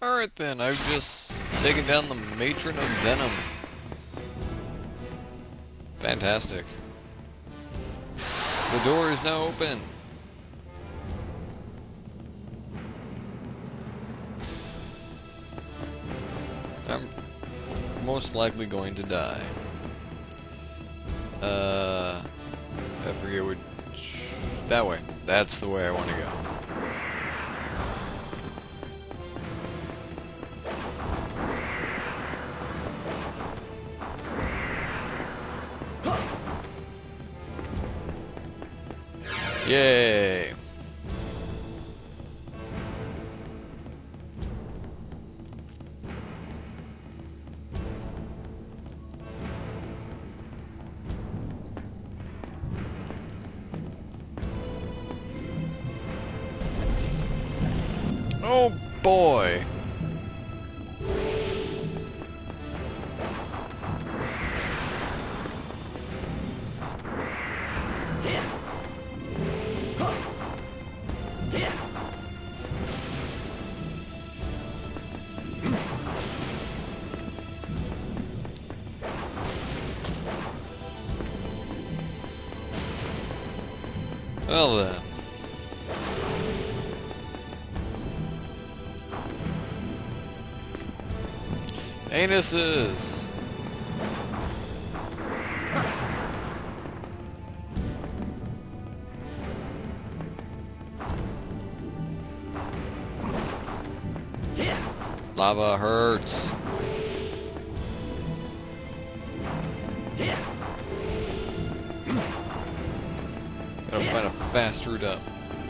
Alright then, I've just taken down the Matron of Venom. Fantastic. The door is now open. I'm most likely going to die. I forget which... That way. That's the way I want to go. Yay! Oh boy! Well then. Anuses! Lava hurts. Gotta find a fast route up.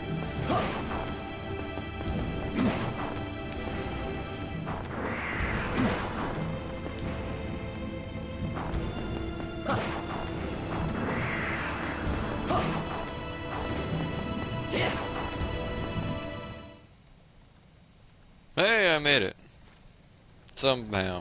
Hey, I made it. Somehow.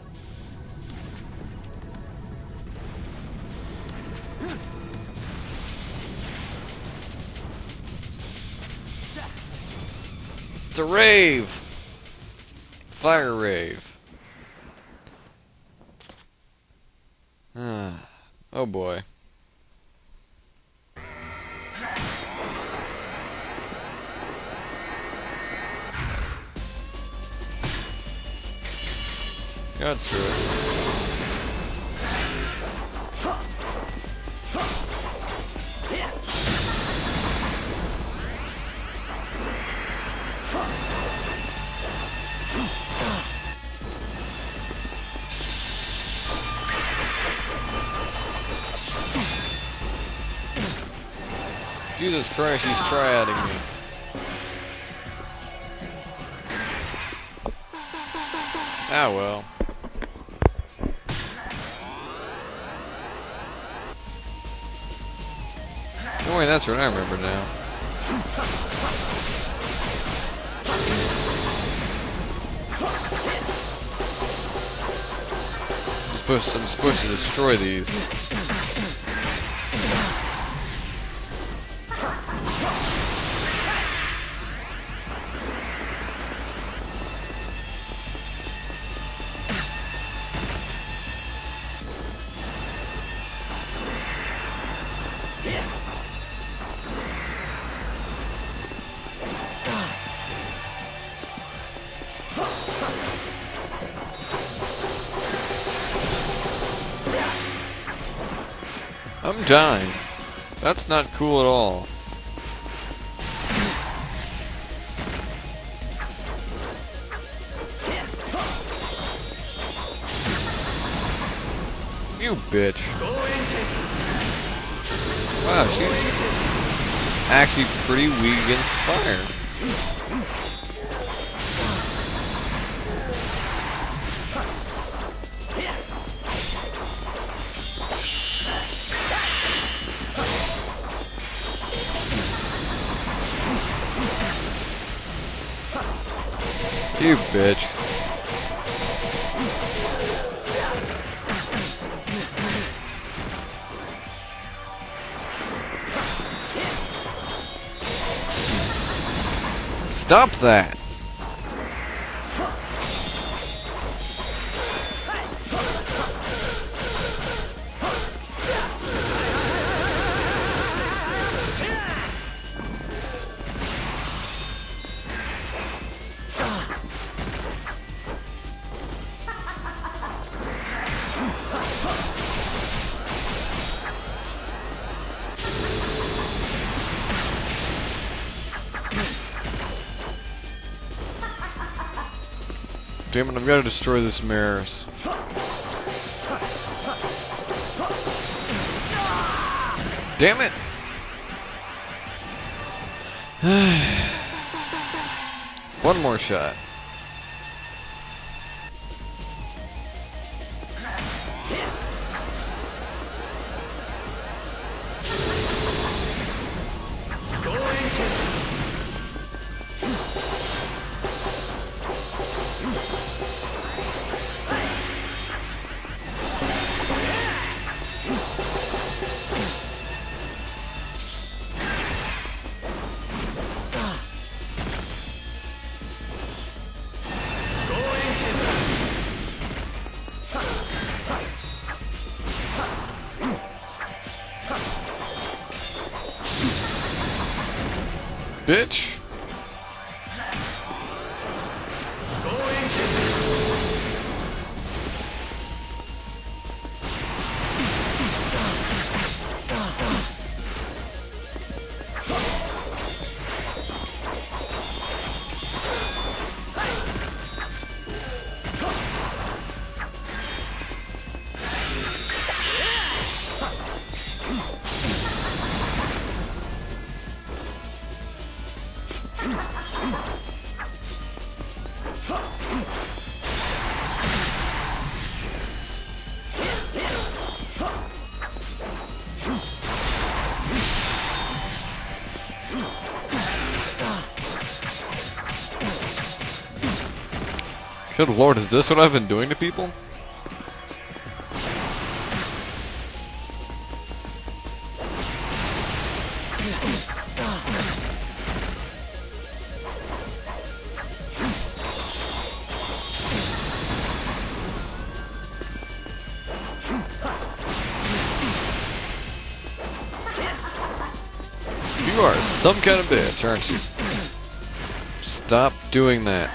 It's a rave! Fire rave. Oh boy. God, screw it. Jesus Christ, he's triading me. Ah well. Oh wait, that's right, I remember now. I'm supposed to destroy these. I'm dying. That's not cool at all. You bitch. Wow, she's actually pretty weak against fire. You bitch. Stop that! Damn it, I've got to destroy this mirrors. Damn it! One more shot. Bitch! Good lord, is this what I've been doing to people? You are some kind of bitch, aren't you? Stop doing that.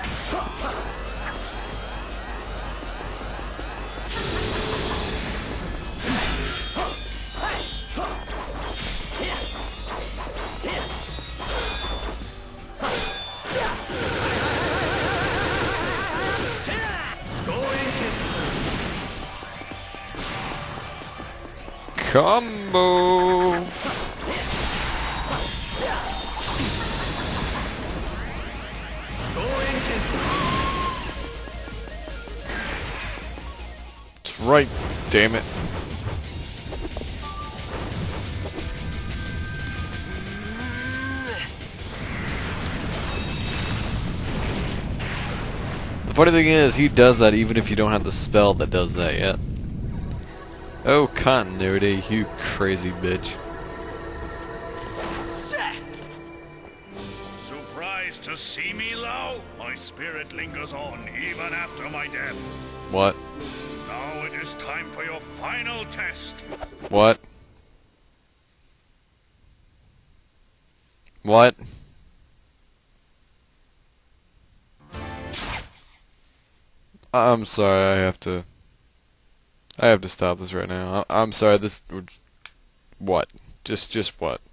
Combo! That's right, damn it. The funny thing is, he does that even if you don't have the spell that does that yet. Oh, continuity, you crazy bitch. Surprised to see me, Lao? My spirit lingers on even after my death. What? Now it is time for your final test. What? What? I'm sorry, I have to stop this right now. I'm sorry, this... What? Just what?